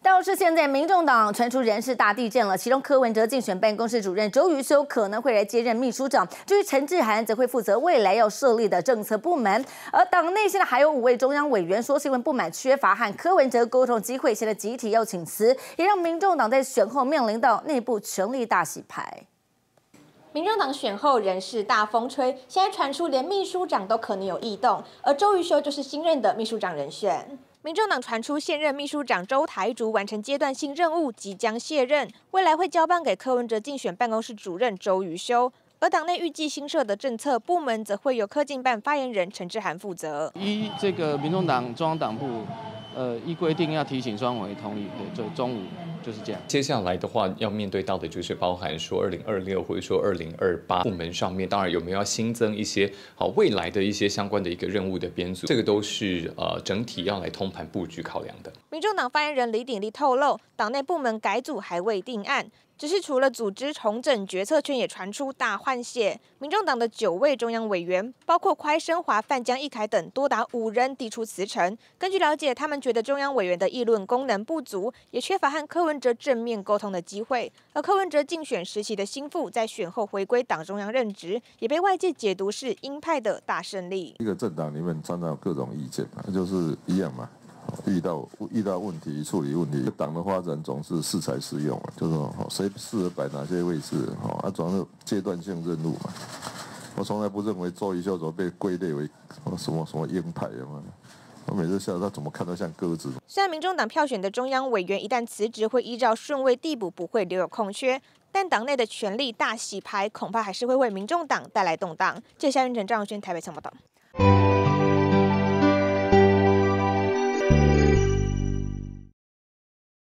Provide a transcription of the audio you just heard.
倒是现在，民众党传出人事大地震了，其中柯文哲竞选办公室主任周瑜修可能会来接任秘书长，至于陈志涵则会负责未来要设立的政策部门。而党内现在还有5位中央委员说是因为不满缺乏和柯文哲沟通机会，现在集体要请辞，也让民众党在选后面临到内部权力大洗牌。 民众党选后人事大风吹，现在传出连秘书长都可能有异动，而周瑜修就是新任的秘书长人选。民众党传出现任秘书长周台竹完成阶段性任务，即将卸任，未来会交棒给柯文哲竞选办公室主任周瑜修。而党内预计新设的政策部门则会由科进办发言人陈志涵负责。 依这个民众党中央党部，依规定要提请专委同意，对，就中午。 就是这样。 接下来的话，要面对到的就是包含说2026或者说2028部门上面，当然有没有要新增一些未来的一些相关的一个任务的编组，这个都是整体要来通盘布局考量的。 民众党发言人李鼎立透露，党内部门改组还未定案。 只是除了组织重整，决策圈也传出大换血。民众党的9位中央委员，包括快生华、范江一凯等多达5人递出辞呈。根据了解，他们觉得中央委员的议论功能不足，也缺乏和柯文哲正面沟通的机会。而柯文哲竞选时期的心腹，在选后回归党中央任职，也被外界解读是鹰派的大胜利。 一个政党里面常常有各种意见嘛，就是一样嘛。 遇到问题，处理问题，党的发展总是适才适用嘛，就是说谁适合摆哪些位置，总是阶段性任务嘛。我从来不认为周瑜修怎么被归类为什么鹰派嘛。我每次笑他怎么看都像鸽子。 虽然民众党票选的中央委员一旦辞职，会依照顺位递补，不会留有空缺，但党内的权力大洗牌，恐怕还是会为民众党带来动荡。记者夏运成、张永轩台北采访报道。